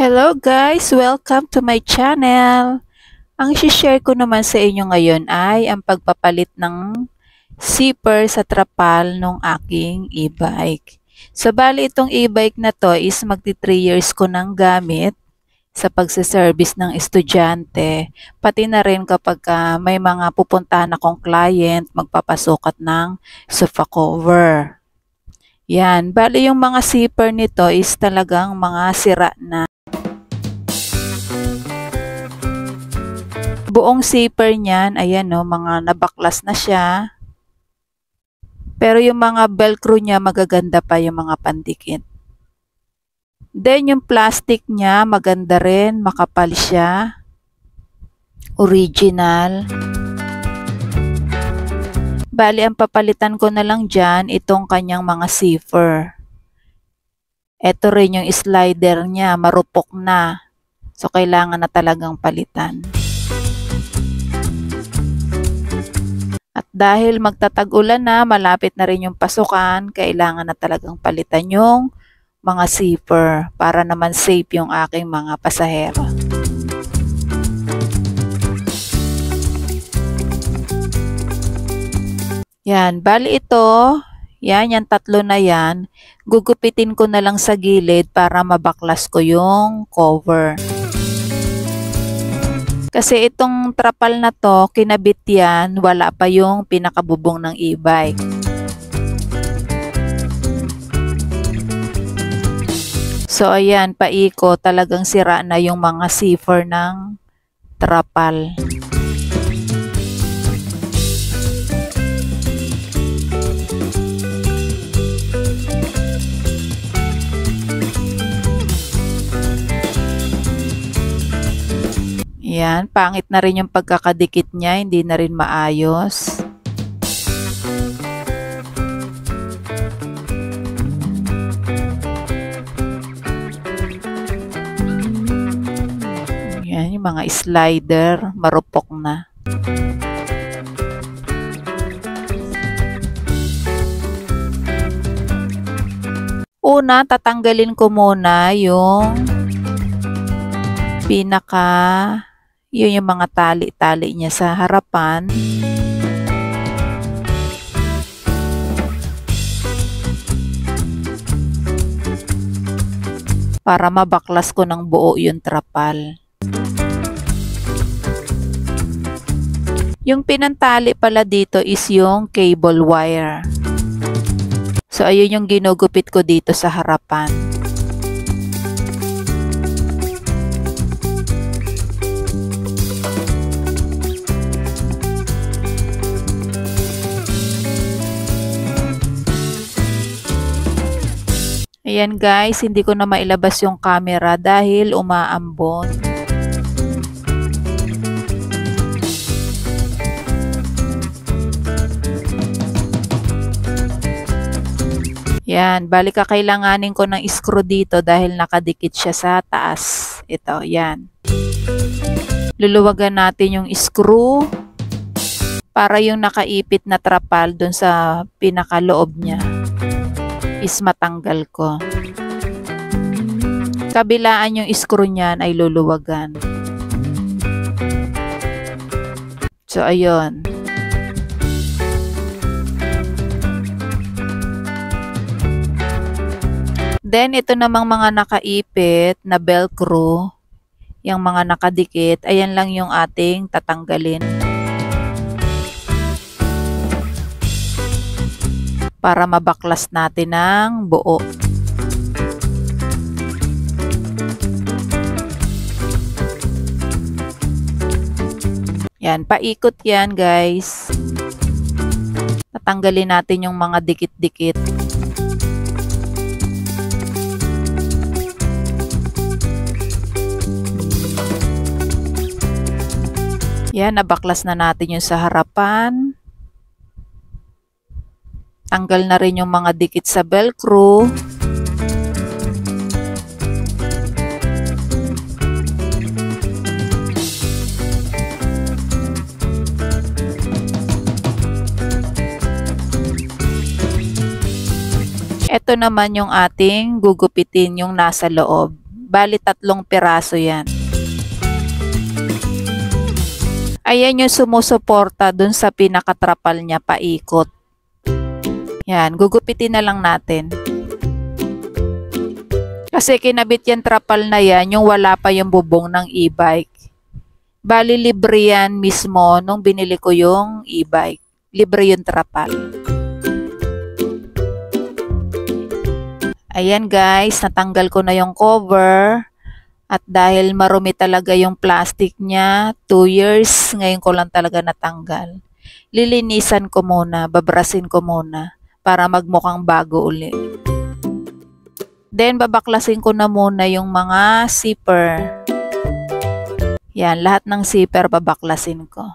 Hello guys! Welcome to my channel! Ang share ko naman sa inyo ngayon ay ang pagpapalit ng zipper sa trapal ng aking e-bike. So bali itong e-bike na to is magti 3 years ko nang gamit sa pagsiservice ng estudyante. Pati na rin kapag may mga pupuntahan akong client, magpapasukat ng sofa cover. Yan, bali yung mga zipper nito is talagang mga sira na. Buong zipper niyan, ayan no, mga nabaklas na siya. Pero yung mga velcro niya, magaganda pa yung mga pandikit. Then yung plastic niya, maganda rin, makapal siya. Original. Bali, ang papalitan ko na lang dyan, itong kanyang mga zipper. Ito rin yung slider niya, marupok na. So, kailangan na talagang palitan. At dahil magtatag-ulan na, malapit na rin yung pasukan, kailangan na talagang palitan yung mga zipper para naman safe yung aking mga pasahero. Yan, bali ito, yan tatlo na yan, gugupitin ko na lang sa gilid para mabaklas ko yung cover. Kasi itong trapal na to, kinabit yan, wala pa yung pinakabubong ng e-bike. So ayan, paiko, talagang sira na yung mga zipper ng trapal. Yan, pangit na rin yung pagkakadikit niya, hindi na rin maayos. Yan, yung mga slider, marupok na. Una, tatanggalin ko muna yung yun yung mga tali-tali niya sa harapan. Para mabaklas ko ng buo yung trapal. Yung pinantali pala dito is yung cable wire. So ayun yung ginugupit ko dito sa harapan. Ayan guys, hindi ko na mailabas yung camera dahil umaambon. Yan, balik kakailanganin ko ng screw dito dahil nakadikit siya sa taas. Ito, yan. Luluwagan natin yung screw para yung nakaipit na trapal dun sa pinakaloob niya is matanggal ko. Kabilaan yung screw niyan ay luluwagan. So, ayun. Then, ito namang mga nakaipit na velcro, yung mga nakadikit, ayan lang yung ating tatanggalin. Para mabaklas natin ng buo. Yan, paikot yan guys. Tatanggalin natin yung mga dikit-dikit. Yan, nabaklas na natin yung sa harapan. Tanggal na rin yung mga dikit sa velcro. Ito naman yung ating gugupitin yung nasa loob. Bali 3 piraso yan. Ayan yung sumusuporta dun sa pinakatrapal niya paikot. Yan, gugupitin na lang natin. Kasi kinabit yan trapal na yan, yung wala pa yung bubong ng e-bike. Bali libre yan mismo nung binili ko yung e-bike. Libre yung trapal. Ayan guys, natanggal ko na yung cover. At dahil marumi talaga yung plastic niya, 2 years, ngayon ko lang talaga natanggal. Lilinisan ko muna, babrasin ko muna para magmukhang bago uli. Then babaklasin ko na muna yung mga zipper. Yan, lahat ng zipper babaklasin ko.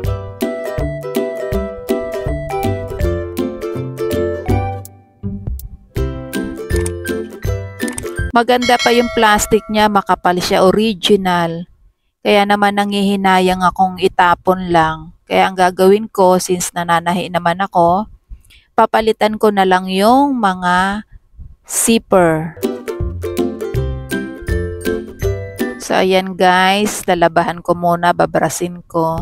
Maganda pa yung plastic niya, makapal siya, original. Kaya naman nangihinayang akong itapon lang. Kaya ang gagawin ko, since nananahi naman ako, papalitan ko na lang yung mga zipper. So ayan guys, lalabahan ko muna, babrasin ko.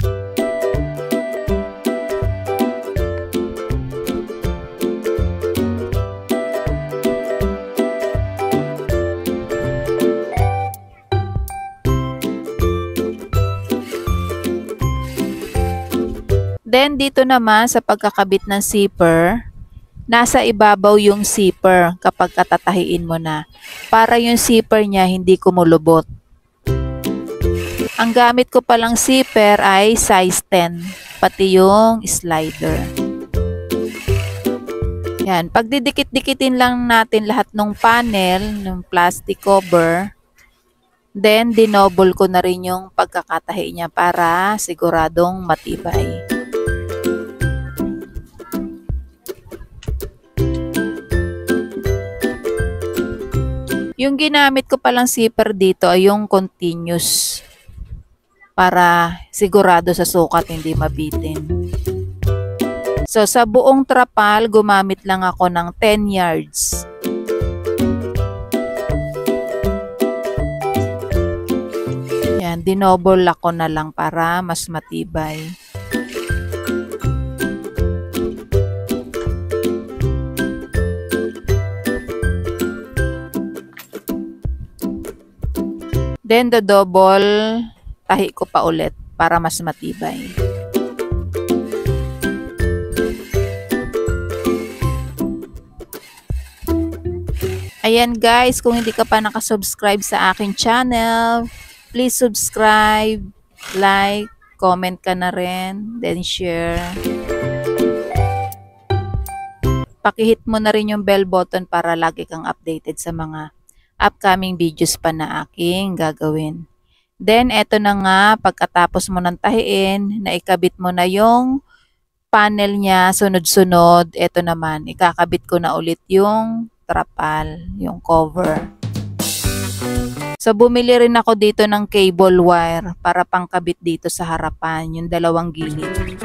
Then, dito naman sa pagkakabit ng zipper, nasa ibabaw yung zipper kapag katatahiin mo na. Para yung zipper niya hindi kumulubot. Ang gamit ko palang zipper ay size 10, pati yung slider. Yan, pag didikit-dikitin lang natin lahat ng panel, ng plastic cover, then dinouble ko na rin yung pagkakatahi niya para siguradong matibay. Yung ginamit ko palang zipper dito ay yung continuous para sigurado sa sukat hindi mabitin. So sa buong trapal, gumamit lang ako ng 10 yards. Yan, dinouble ako na lang para mas matibay. Then, double tahi ko pa ulit para mas matibay. Ayan guys, kung hindi ka pa nakasubscribe sa aking channel, please subscribe, like, comment ka na rin, then share. Pakihit mo na rin yung bell button para lagi kang updated sa mga upcoming videos pa na aking gagawin. Then, eto na nga, pagkatapos mo ng tahiin, naikabit mo na yung panel niya, sunod-sunod, eto naman, ikakabit ko na ulit yung trapal, yung cover. So, bumili rin ako dito ng cable wire para pangkabit dito sa harapan, yung dalawang gilid.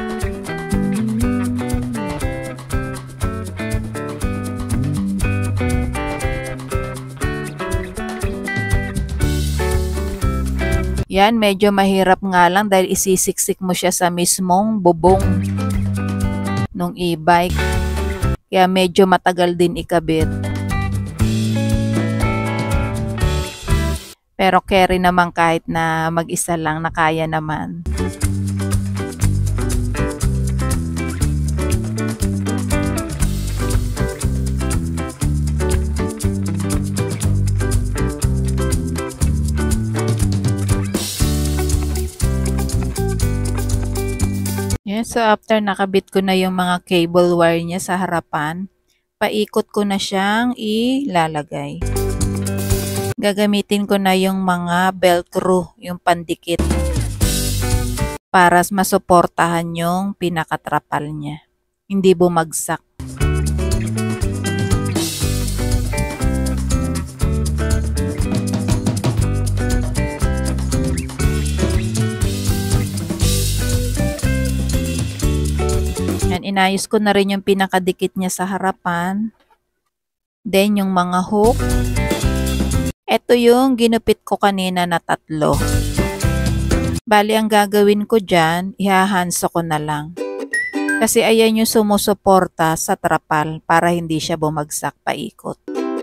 Yan, medyo mahirap nga lang dahil isisiksik mo siya sa mismong bubong ng e-bike. Kaya medyo matagal din ikabit. Pero carry naman kahit na mag-isa lang, nakaya naman. So after nakabit ko na yung mga cable wire niya sa harapan, paikot ko na siyang ilalagay. Gagamitin ko na yung mga velcro, yung pandikit, para masuportahan yung pinakatrapal niya. Hindi bumagsak. Inayos ko na rin yung pinakadikit niya sa harapan. Then, yung mga hook, Ito yung ginupit ko kanina na 3. Bali, ang gagawin ko dyan, ihahanso ko na lang. Kasi ayan yung sumusuporta sa trapal para hindi siya bumagsak paikot.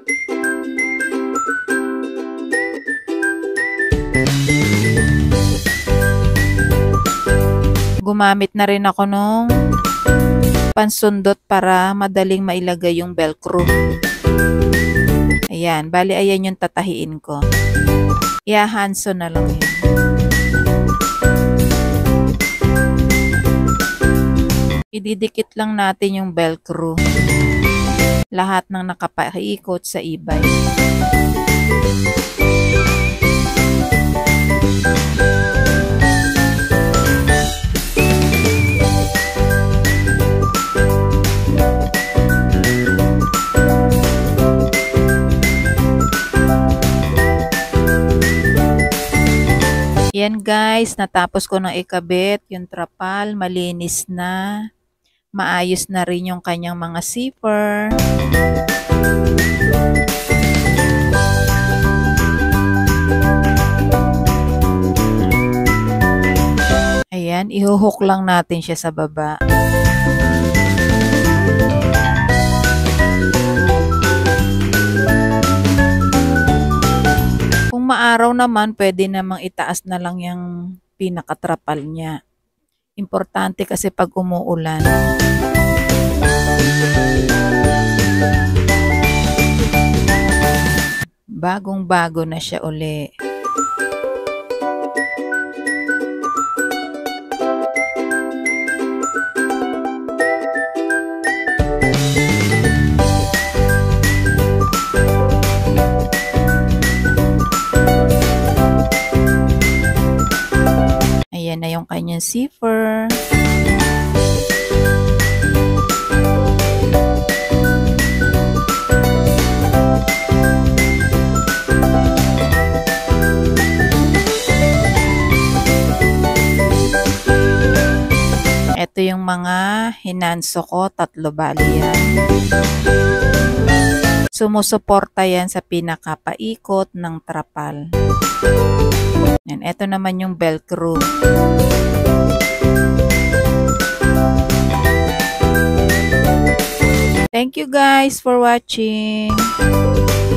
Gumamit na rin ako nung pansundot para madaling mailagay yung velcro. Ayan, bali ayan yung tatahiin ko. Ihahanso na lang yun. Ididikit lang natin yung velcro. Lahat ng nakapaikot sa e-bike. Yan guys, natapos ko nang ikabit yung trapal, malinis na. Maayos na rin yung kanyang mga zipper. Ayan, ihuhook lang natin siya sa baba. Kung maaraw naman, pwede namang itaas na lang yung pinakatrapal niya. Importante kasi pag umuulan. Bagong-bago na siya uli. Ayan na yung kanyang zipper. Ito yung mga hinanso ko, 3 bali yan. Sumusuporta yan sa pinakapaikot ng trapal. Yan, ito naman yung velcro. Thank you guys for watching.